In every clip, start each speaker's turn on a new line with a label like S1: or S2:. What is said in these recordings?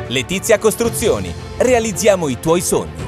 S1: Letizia Costruzioni. Realizziamo i tuoi sogni.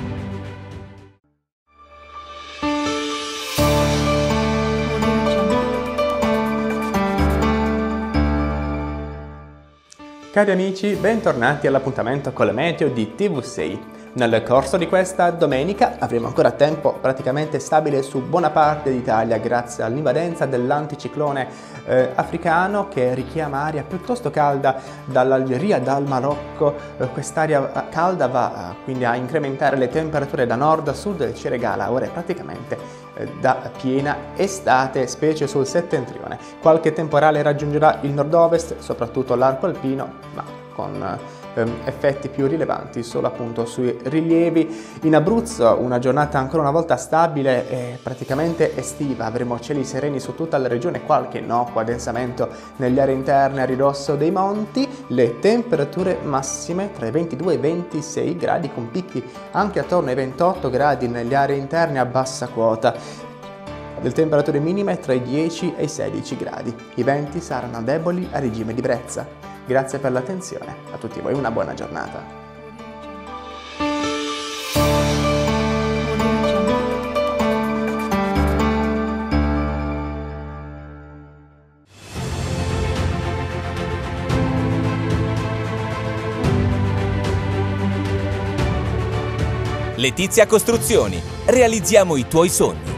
S2: Cari amici, bentornati all'appuntamento con le meteo di TV6. Nel corso di questa domenica avremo ancora tempo praticamente stabile su buona parte d'Italia grazie all'invadenza dell'anticiclone africano che richiama aria piuttosto calda dall'Algeria, dal Marocco. Quest'aria calda va quindi a incrementare le temperature da nord a sud, ci regala ore praticamente da piena estate, specie sul settentrione. Qualche temporale raggiungerà il nord-ovest, soprattutto l'arco alpino, ma con effetti più rilevanti solo appunto sui rilievi. In Abruzzo una giornata ancora una volta stabile e praticamente estiva, avremo cieli sereni su tutta la regione, qualche innocuo addensamento nelle aree interne a ridosso dei monti, le temperature massime tra i 22 e i 26 gradi con picchi anche attorno ai 28 gradi nelle aree interne a bassa quota. Le temperature minime tra i 10 e i 16 gradi. I venti saranno deboli a regime di brezza. Grazie per l'attenzione, a tutti voi una buona giornata.
S1: Letizia Costruzioni. Realizziamo i tuoi sogni.